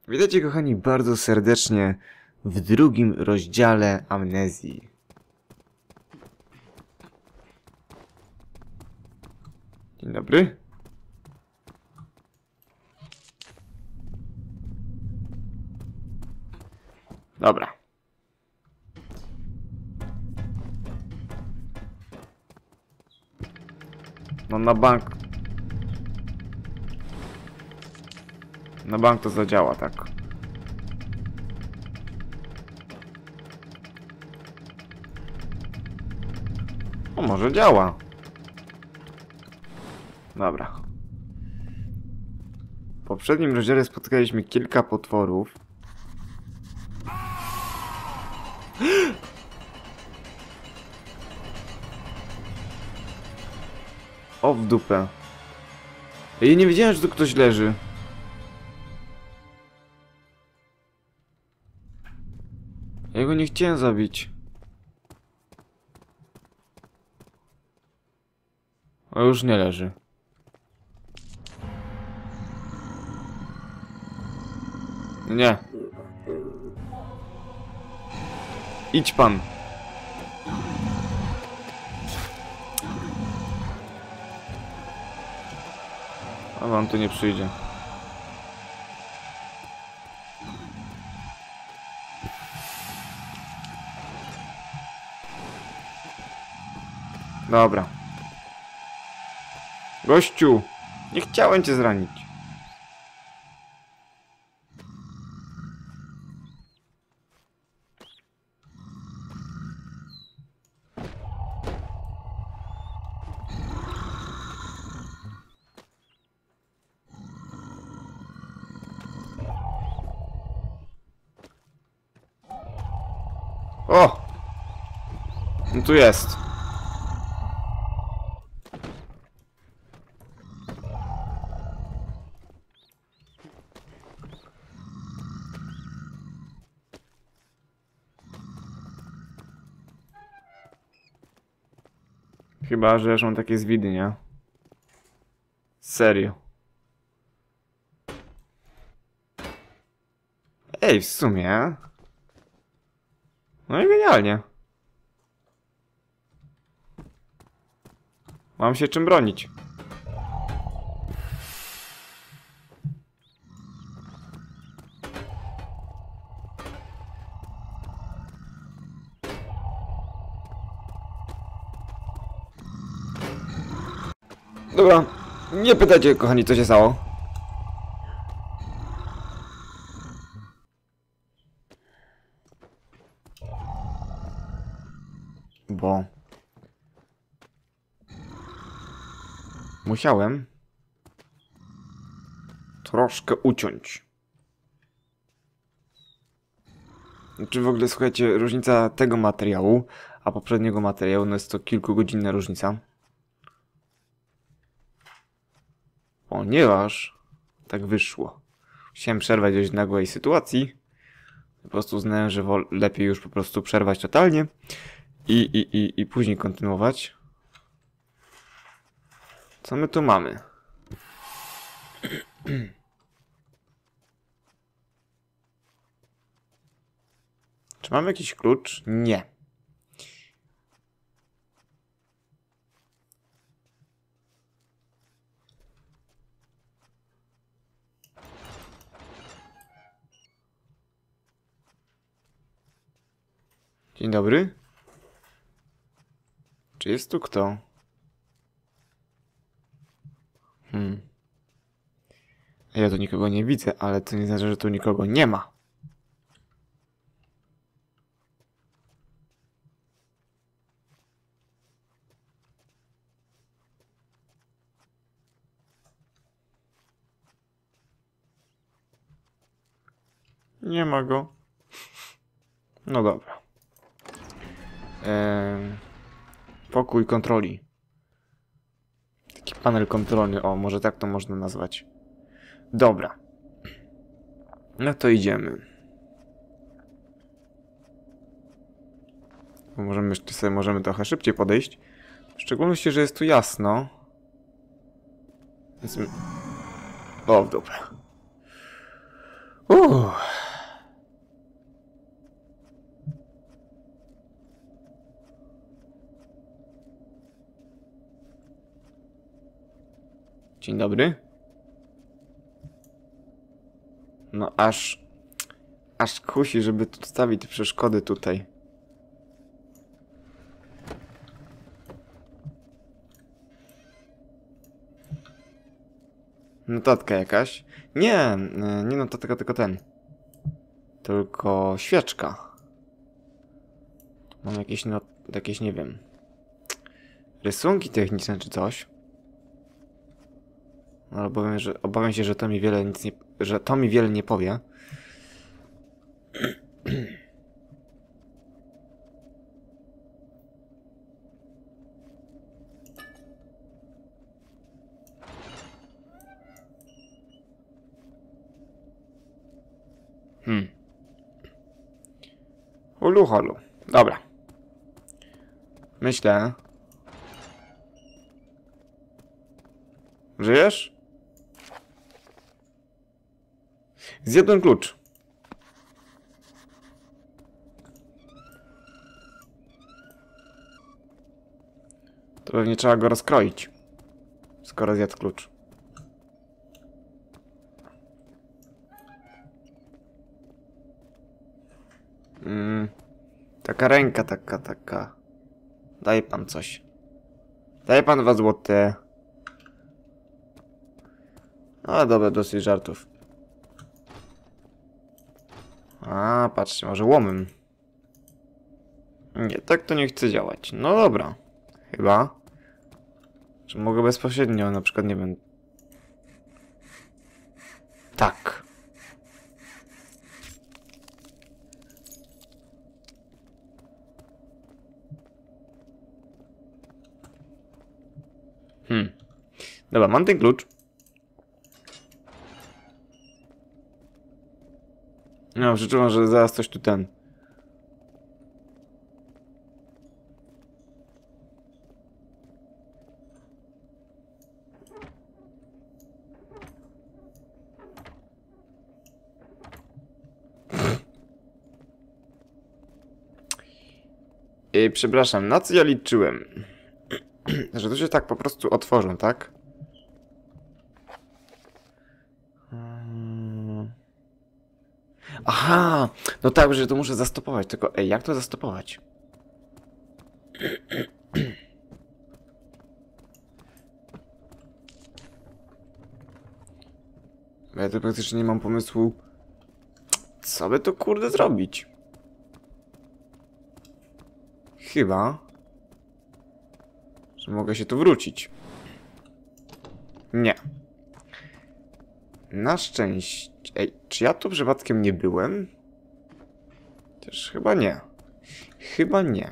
Witajcie kochani bardzo serdecznie w drugim rozdziale Amnezji. Dzień dobry. Dobra. No na bank... Na bank to zadziała, tak. O, może działa. Dobra. W poprzednim rozdziale spotkaliśmy kilka potworów. O, w dupę. Ja nie wiedziałem, że tu ktoś leży. Ja go nie chciałem zabić. A już nie leży. Nie. Idź pan. A wam tu nie przyjdzie. Dobra. Gościu, nie chciałem cię zranić. O! No tu jest. Chyba, że już mam takie zwidy, nie? Serio. Ej, w sumie... No i genialnie. Mam się czym bronić. Dobra, nie pytajcie, kochani, co się stało. Bo... musiałem... troszkę uciąć. Czy w ogóle, słuchajcie, różnica tego materiału, a poprzedniego materiału, no jest to kilkugodzinna różnica. Ponieważ tak wyszło. Chciałem przerwać dość nagłej sytuacji. Po prostu uznałem, że lepiej już po prostu przerwać totalnie i później kontynuować. Co my tu mamy? Czy mamy jakiś klucz? Nie. Dzień dobry. Czy jest tu kto? Ja tu nikogo nie widzę, ale to nie znaczy, że tu nikogo nie ma. Nie ma go. No dobra. Pokój kontroli. Taki panel kontrolny, o, może tak to można nazwać. Dobra. No to idziemy. Możemy trochę szybciej podejść. W szczególności, że jest tu jasno. Więc... O, dobra. Uff. Dzień dobry. No aż kusi, żeby tu stawić te przeszkody tutaj. Notatka jakaś? Nie, nie notatka, tylko ten. Tylko świeczka. Mam jakieś, nie wiem, rysunki techniczne czy coś. No, ale obawiam się, że to mi wiele nie powie. Hulu holu. Dobra. Myślę. Żyjesz? Zjadłem klucz. To pewnie trzeba go rozkroić. Skoro zjadł klucz. Taka ręka, taka. Daj pan coś. Daj pan 2 złote. No dobra, dosyć żartów. A, patrzcie, może łomem. Nie, tak to nie chce działać. No dobra. Chyba. Czy mogę bezpośrednio, na przykład, nie wiem. Tak. Dobra, mam ten klucz. No, przeczuwam, że zaraz coś tu ten. Przepraszam, na co ja liczyłem? Że to się tak po prostu otworzą, tak? Aha! No tak, że to muszę zastopować, tylko ej, jak to zastopować? Ja tu praktycznie nie mam pomysłu, co by to kurde zrobić. Chyba, że mogę się tu wrócić. Nie. Na szczęście... Ej, czy ja tu przypadkiem nie byłem? Też chyba nie. Chyba nie.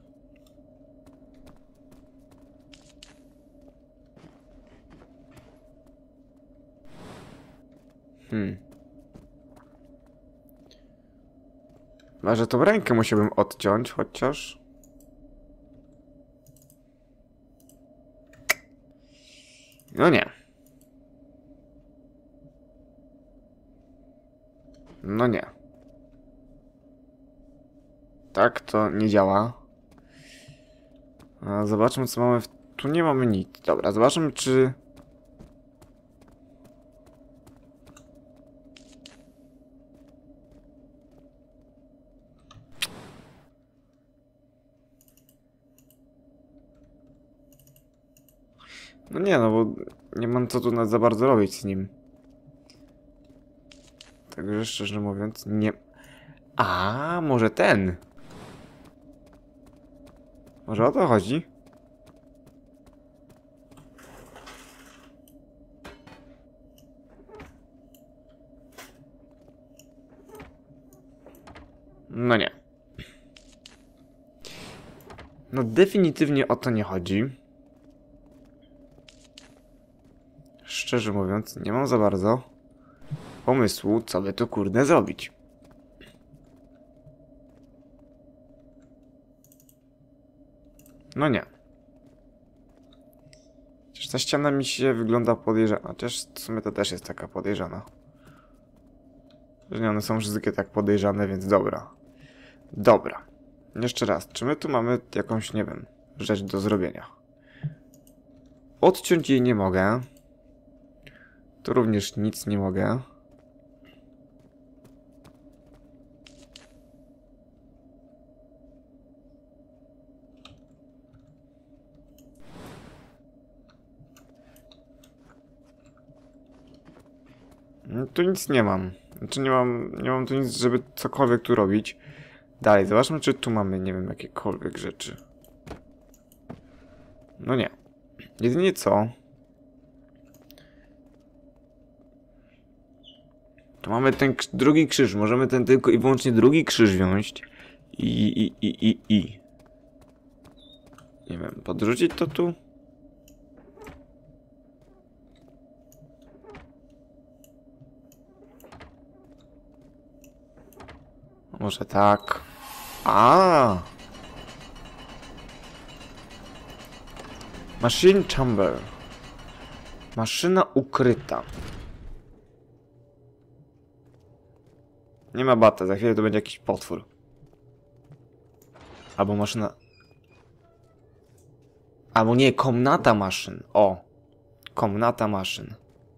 Może tą rękę musiałbym odciąć, chociaż... No nie. No nie. Tak to nie działa. A zobaczmy, co mamy Tu nie mamy nic. Dobra, zobaczmy, czy... No nie, no bo nie mam co tu za bardzo robić z nim. Także szczerze mówiąc, nie... A, może ten? Może o to chodzi? No nie. No definitywnie o to nie chodzi. Szczerze mówiąc, nie mam za bardzo pomysłu, co by tu kurde zrobić. No nie. Chociaż ta ściana mi się wygląda podejrzana. Chociaż w sumie to też jest taka podejrzana. Że nie, one są wszystkie tak podejrzane, więc dobra. Dobra. Jeszcze raz, czy my tu mamy jakąś, nie wiem, rzecz do zrobienia? Odciąć jej nie mogę. Tu również nic nie mogę. Tu nic nie mam. Znaczy nie mam tu nic, żeby cokolwiek tu robić. Dalej, zobaczmy, czy tu mamy, nie wiem, jakiekolwiek rzeczy. No nie. Jedynie co? Tu mamy ten drugi krzyż. Możemy ten tylko i wyłącznie drugi krzyż wziąć. I. Nie wiem, podrzucić to tu? Może tak. A. Machine chamber. Maszyna ukryta. Nie ma bata, za chwilę to będzie jakiś potwór. Albo maszyna... Albo nie, komnata maszyn. O. Komnata maszyn.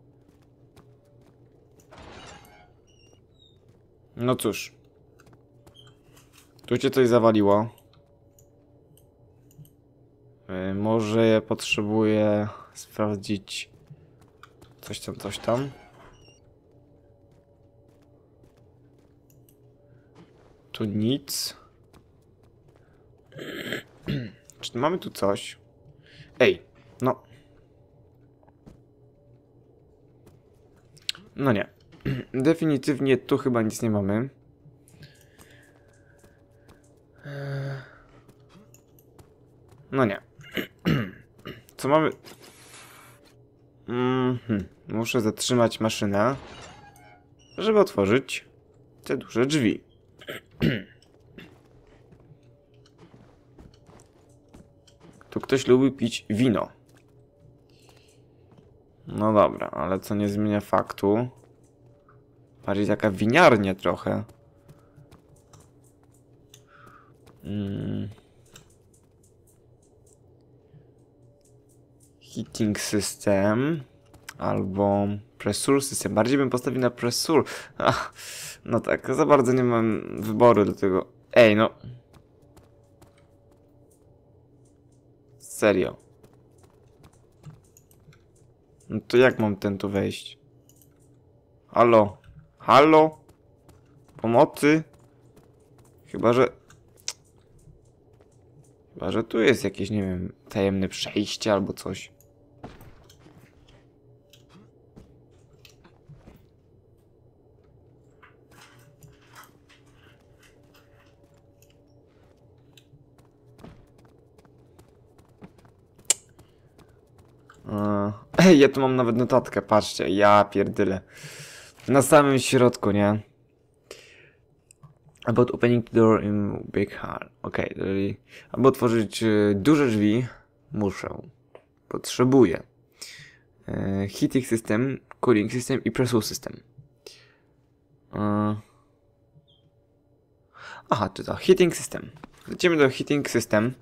No cóż. Tu cię coś zawaliło. Może ja potrzebuję sprawdzić coś tam. Tu nic. Czy mamy tu coś? Ej, no. No nie. Definitywnie tu chyba nic nie mamy. No nie. Co mamy? Muszę zatrzymać maszynę, żeby otworzyć te duże drzwi. Tu ktoś lubi pić wino. No dobra, ale co nie zmienia faktu. Bardziej taka winiarnia trochę. Heating system. Albo pressure system. Bardziej bym postawił na pressure. Ach, no tak, za bardzo nie mam wyboru do tego. Ej, no. Serio. No to jak mam ten tu wejść? Halo? Halo? Pomocy? Chyba, że tu jest jakieś, nie wiem, tajemne przejście albo coś. Ej, ja tu mam nawet notatkę, patrzcie, ja pierdyle. Na samym środku, nie? About opening the door in big hall. Okej, czyli aby otworzyć duże drzwi, potrzebuję heating system, cooling system i pressure system. Aha, to heating system. Lecimy do heating system.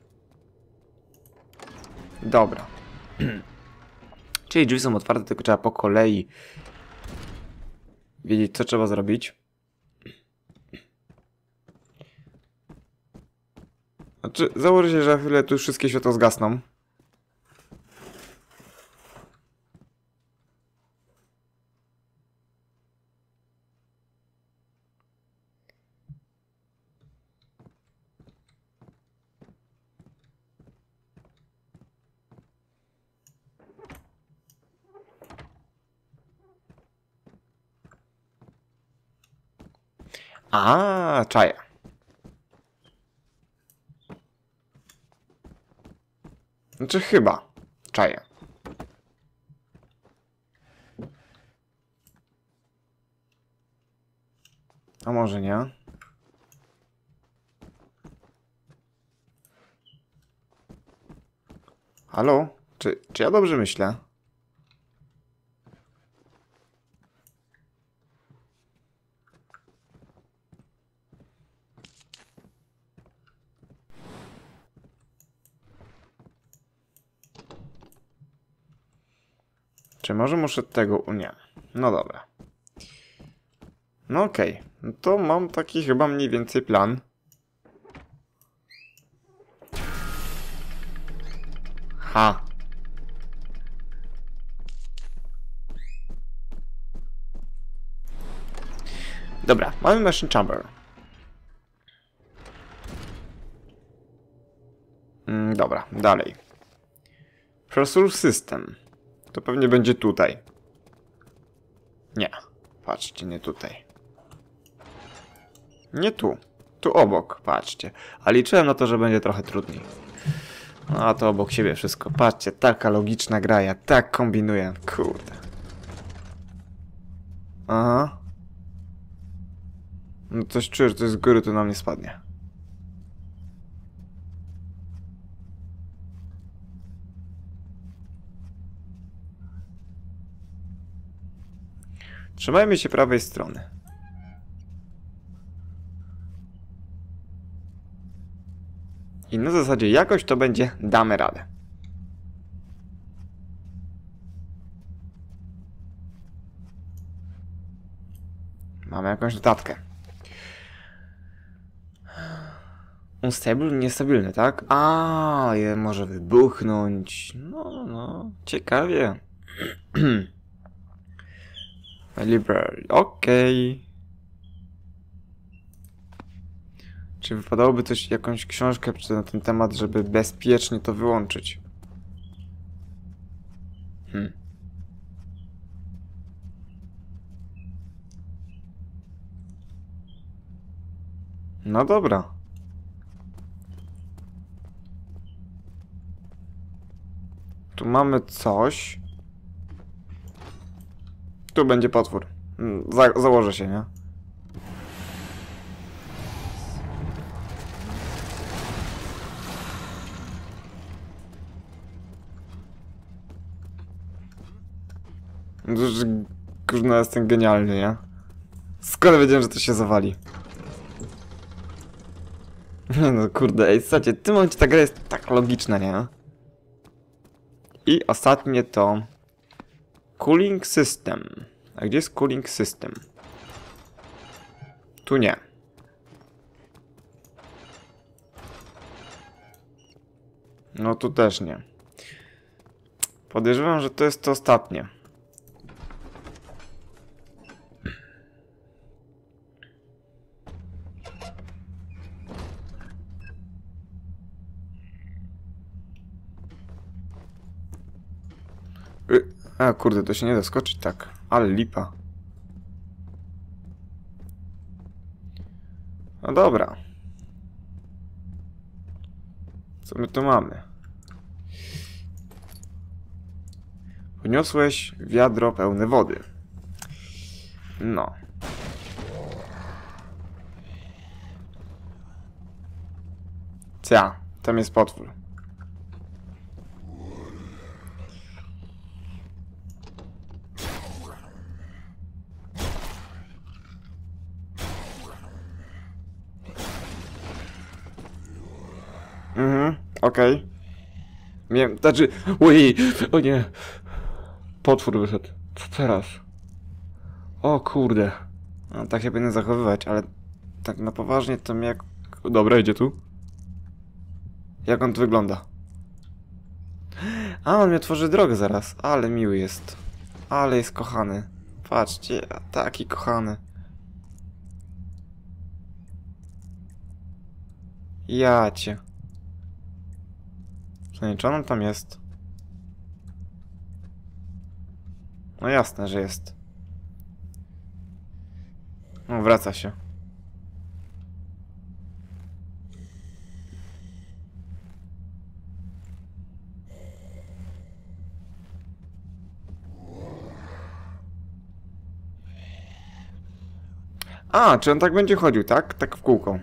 Dobra. Czyli drzwi są otwarte, tylko trzeba po kolei wiedzieć, co trzeba zrobić. Znaczy, założę się, że za chwilę tu już wszystkie światła zgasną. A, czaję. Znaczy chyba. Czaję. A może nie? Halo? Czy ja dobrze myślę? Czy może muszę tego... Nie. No dobra. No okej. No to mam taki chyba mniej więcej plan. Ha. Dobra, mamy Machine Chamber. Dobra, dalej. Processor System. To pewnie będzie tutaj. Nie. Patrzcie, nie tutaj. Nie tu. Tu obok, patrzcie. A liczyłem na to, że będzie trochę trudniej. No a to obok siebie wszystko. Patrzcie, taka logiczna gra, ja tak kombinuję. Kurde. Aha. No coś czuję, że to z góry tu na mnie spadnie. Trzymajmy się prawej strony. I na zasadzie jakoś to będzie, damy radę. Mamy jakąś notatkę. Unstable, niestabilny, tak? A, je może wybuchnąć. No, ciekawie. Library, okej. Czy wypadałoby coś, jakąś książkę na ten temat, żeby bezpiecznie to wyłączyć? No dobra. Tu mamy coś. Tu będzie potwór. Założę się, nie? Kurna, jestem genialny, nie? Skąd wiedziałem, że to się zawali? Nie no, kurde, ej, słuchajcie, w tym momencie ta gra jest tak logiczna, nie? I ostatnie to... Cooling System. A gdzie jest Cooling System? Tu nie. No tu też nie. Podejrzewam, że to jest to ostatnie. A kurde, to się nie da skoczyć tak. Ale lipa. No dobra. Co my tu mamy? Wniosłeś wiadro pełne wody. No. Cia, tam jest potwór. Okej. Wiem, znaczy... Ui, o nie. Potwór wyszedł. Co teraz? O kurde. No, tak się powinien zachowywać, ale... Tak na poważnie to jak... Dobra, idzie tu. Jak on tu wygląda? A, on mi otworzy drogę zaraz. Ale miły jest. Ale jest kochany. Patrzcie, taki kochany. Jacie. Czy on tam jest? No jasne, że jest. No, wraca się. A, czy on tak będzie chodził, tak? Tak w kółko.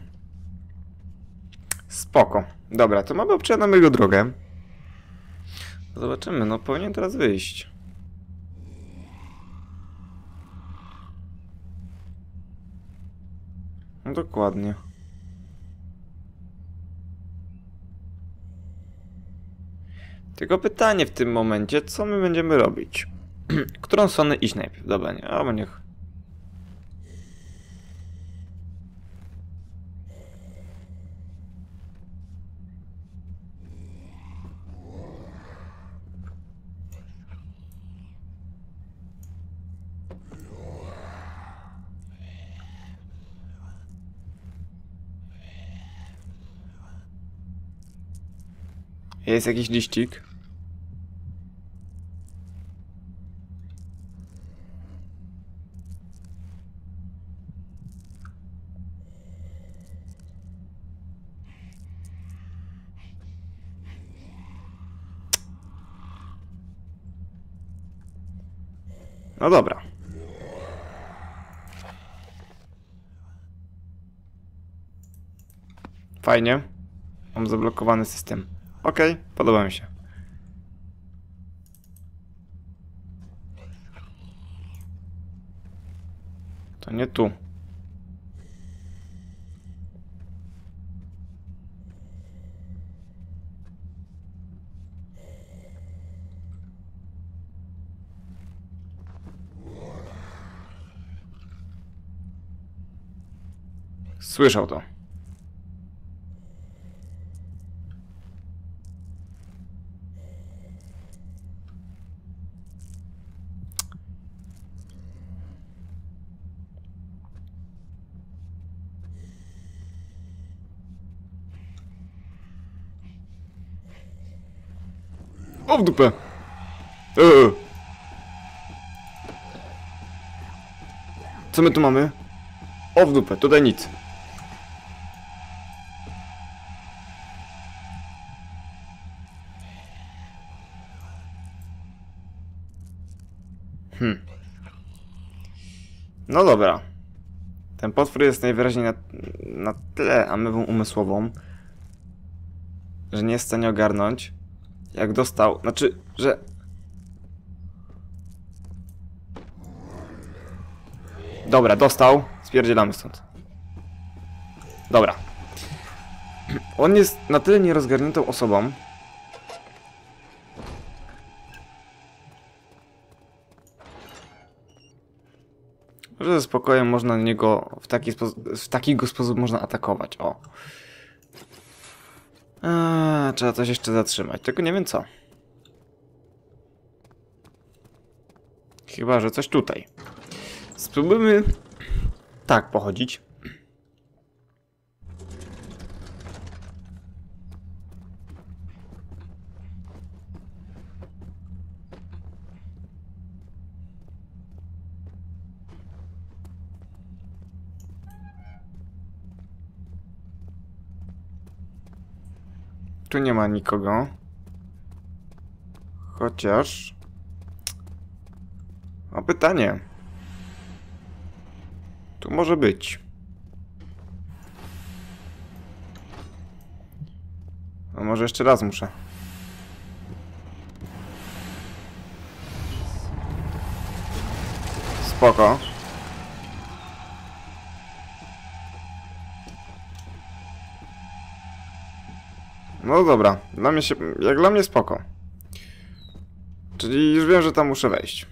Spoko. Dobra, to mamy obczynaną jego drogę. Zobaczymy, no powinien teraz wyjść. No dokładnie. Tylko pytanie w tym momencie, co my będziemy robić? Którą stronę iść najpierw? Dobra, nie, albo niech... Jest jakiś liścik? No dobra. Fajnie. Mam zablokowany system. Okej, podoba mi się. To nie tu. Słyszał to. O w dupę! Co my tu mamy? O w dupę, tutaj nic. No dobra. Ten potwór jest najwyraźniej na tyle amebą umysłową, że nie jest w stanie ogarnąć, jak dostał... Znaczy, że... Dobra, dostał. Spierdzielamy stąd. Dobra. On jest na tyle nierozgarniętą osobą, że ze spokojem można na niego w taki go sposób można atakować. O. Trzeba coś jeszcze zatrzymać, tylko nie wiem co. Chyba, że coś tutaj. Spróbujmy tak pochodzić. Tu nie ma nikogo. Chociaż... Mam pytanie. Tu może być. A może jeszcze raz muszę. Spoko. No dobra, jak dla mnie spoko. Czyli już wiem, że tam muszę wejść.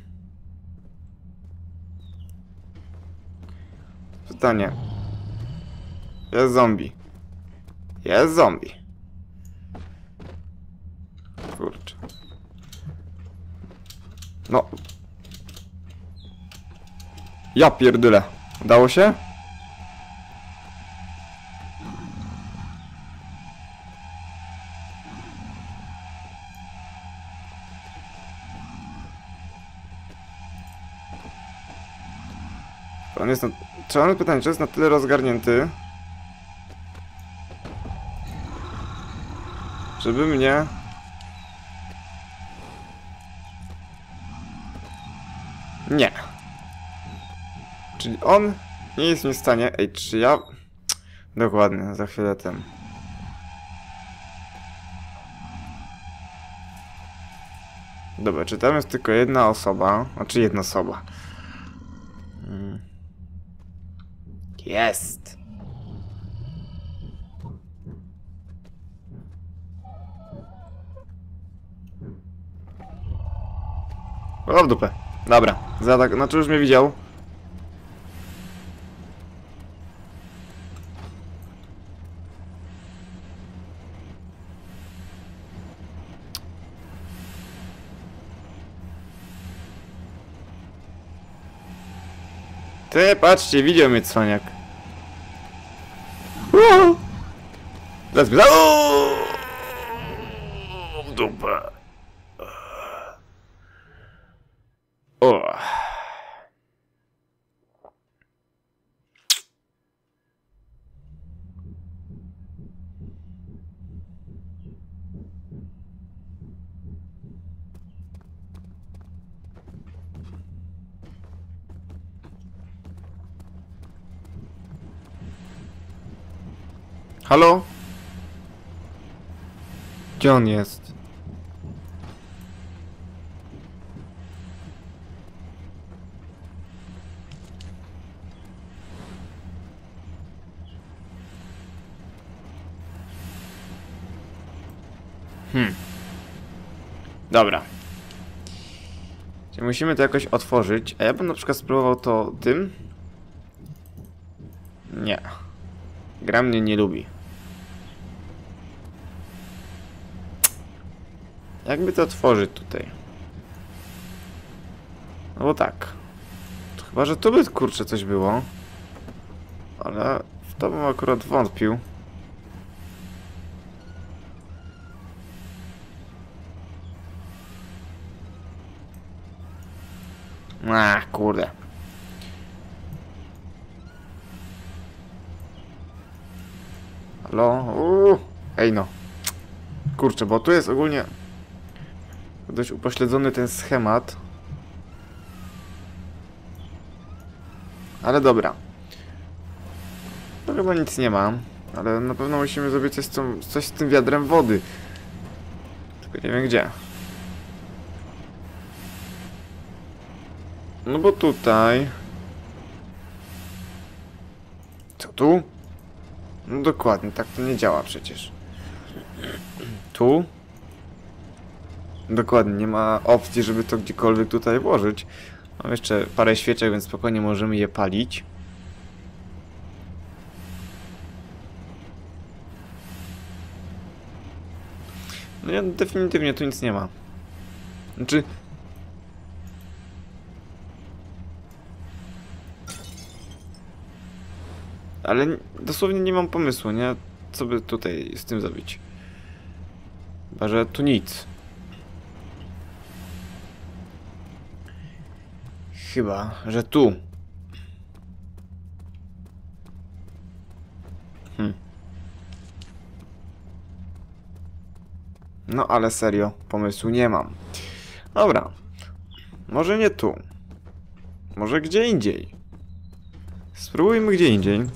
Pytanie. Jest zombie. Jest zombie. Kurczę. No. Ja pierdolę. Udało się? On jest na... Czy on pytanie, czy jest na tyle rozgarnięty, żeby mnie... Nie. Czyli on nie jest mi w stanie... Ej, czy ja... Dokładnie, za chwilę temu. Dobra, czy tam jest tylko jedna osoba? Znaczy jedna osoba. Jest! O, w dupę. Dobra, znaczy już mnie widział. Ty, patrzcie, widział mnie cwaniak. Zaraz mnie w dupę. O. Halo? Gdzie on jest? Dobra. Czyli musimy to jakoś otworzyć, a ja bym na przykład spróbował to tym. Nie. Gra mnie nie lubi. Jakby to otworzyć tutaj? No bo tak. To chyba, że tu by kurczę coś było. Ale w to bym akurat wątpił. Kurde. Halo? Ej no. Kurczę, bo tu jest ogólnie dość upośledzony ten schemat. Ale dobra. To chyba nic nie ma. Ale na pewno musimy zrobić coś z tym wiadrem wody. Tylko nie wiem gdzie. No bo tutaj... Co tu? No dokładnie, tak to nie działa przecież. Tu? Dokładnie, nie ma opcji, żeby to gdziekolwiek tutaj włożyć. Mam jeszcze parę świeczek, więc spokojnie możemy je palić. No ja definitywnie tu nic nie ma. Znaczy... Ale dosłownie nie mam pomysłu, nie? Co by tutaj z tym zrobić? Chyba, że tu nic. Chyba, że tu. No ale serio, pomysłu nie mam. Dobra. Może nie tu. Może gdzie indziej. Spróbujmy gdzie indziej.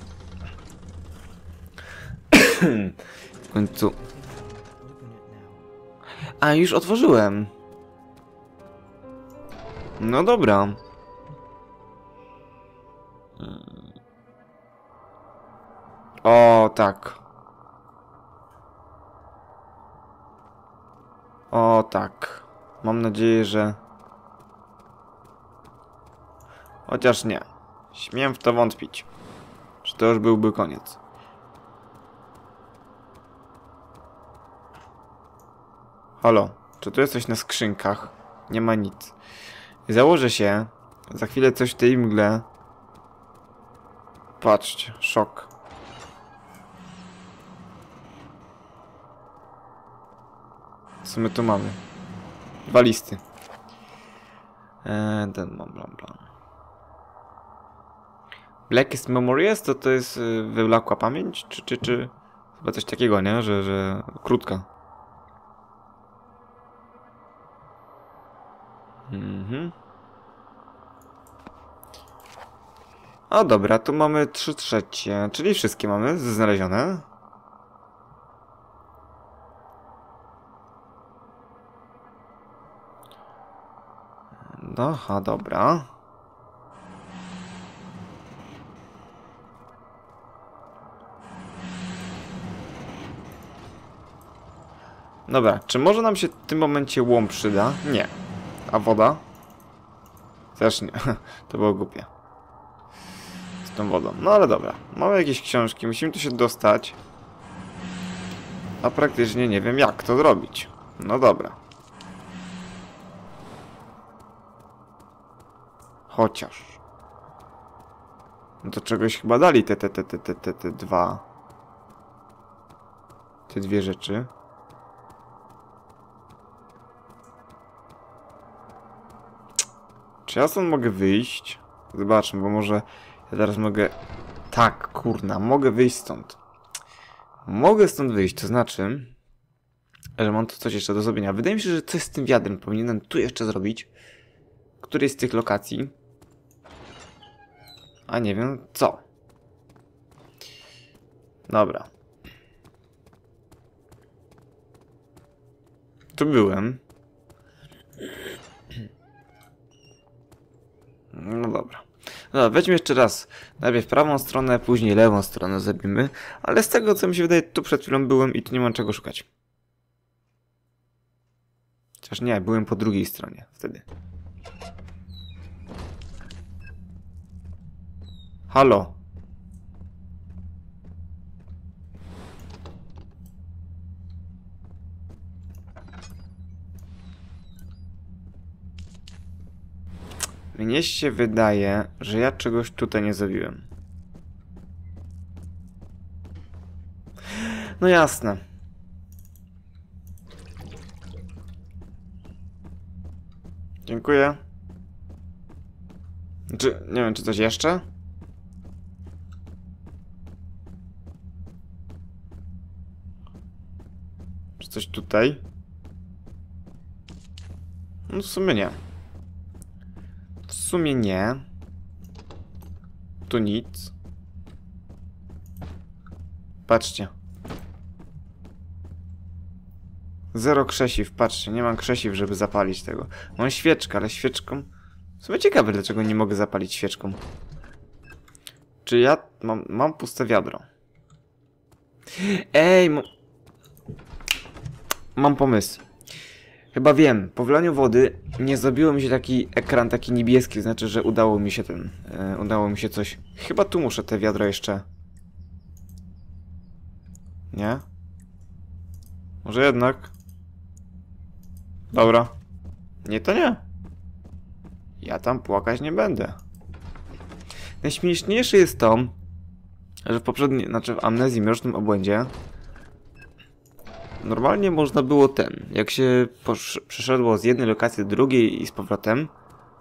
W końcu... A, już otworzyłem. No dobra. O, tak. O, tak. Mam nadzieję, że... Chociaż nie. Śmiem w to wątpić. Że to już byłby koniec. Halo, czy tu jest coś na skrzynkach? Nie ma nic. Założę się. Za chwilę coś w tej mgle. Patrzcie, szok. Co my tu mamy? Dwa listy. Ten mam blam. Blackest Memories to jest wywlakła pamięć? Czy chyba coś takiego, nie? Że krótka. O dobra, tu mamy 3/3, czyli wszystkie mamy znalezione. Aha, dobra. Dobra, czy może nam się w tym momencie łom przyda? Nie. A woda? Też nie. To było głupie. Z tą wodą. No ale dobra. Mamy jakieś książki. Musimy tu się dostać. A praktycznie nie wiem jak to zrobić. No dobra. Chociaż. No to czegoś chyba dali te dwa. Te dwie rzeczy. Czy ja stąd mogę wyjść? Zobaczmy, bo może ja teraz mogę... Tak, kurna, mogę wyjść stąd. Mogę stąd wyjść, to znaczy, że mam tu coś jeszcze do zrobienia. Wydaje mi się, że coś z tym wiadrem powinienem tu jeszcze zrobić. Którejś z tych lokacji. A nie wiem co. Dobra. Tu byłem. No dobra. No, weźmy jeszcze raz. Najpierw prawą stronę, później lewą stronę zrobimy. Ale z tego, co mi się wydaje, tu przed chwilą byłem i tu nie mam czego szukać. Chociaż nie, byłem po drugiej stronie wtedy. Halo? Mnie się wydaje, że ja czegoś tutaj nie zrobiłem. No jasne. Dziękuję. Czy, nie wiem, czy coś jeszcze? Czy coś tutaj? No w sumie nie. W sumie nie. Tu nic. Patrzcie. Zero krzesiw, patrzcie, nie mam krzesiw, żeby zapalić tego. Mam świeczkę, ale świeczką... W sumie ciekawe, dlaczego nie mogę zapalić świeczką. Czy ja mam puste wiadro? Ej, mam pomysł. Chyba wiem, po wlaniu wody nie zrobiło mi się taki ekran, taki niebieski, znaczy, że udało mi się udało mi się coś. Chyba tu muszę te wiadro jeszcze. Nie? Może jednak? Dobra. Nie, to nie. Ja tam płakać nie będę. Najśmieszniejsze jest to, że w poprzedniej, znaczy w Amnezji Mrocznym Obłędzie normalnie można było jak się przeszedło z jednej lokacji do drugiej i z powrotem,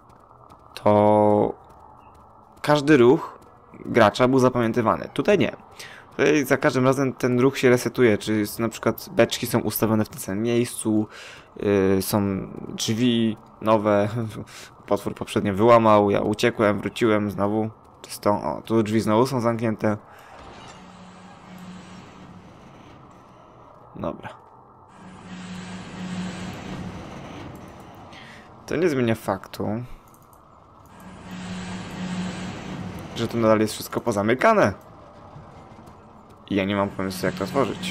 to każdy ruch gracza był zapamiętywany. Tutaj nie. Tutaj za każdym razem ten ruch się resetuje, czy na przykład beczki są ustawione w tym samym miejscu, są drzwi nowe, potwór poprzednio wyłamał, ja uciekłem, wróciłem znowu. To jest to, o, tu drzwi znowu są zamknięte. Dobra. To nie zmienia faktu, że tu nadal jest wszystko pozamykane. I ja nie mam pomysłu, jak to otworzyć.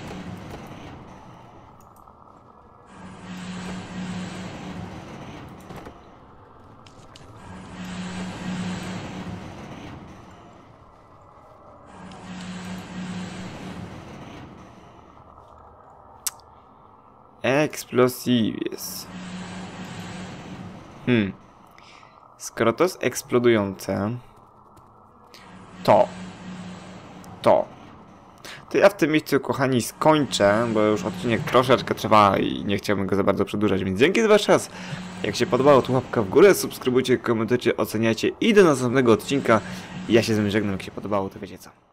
Explosives. Skoro to jest eksplodujące, to ja w tym miejscu, kochani, skończę, bo już odcinek troszeczkę trwa i nie chciałbym go za bardzo przedłużać, więc dzięki za wasz czas. Jak się podobało, to łapka w górę, subskrybujcie, komentujcie, oceniajcie i do następnego odcinka. Ja się z wami żegnam, jak się podobało, to wiecie co.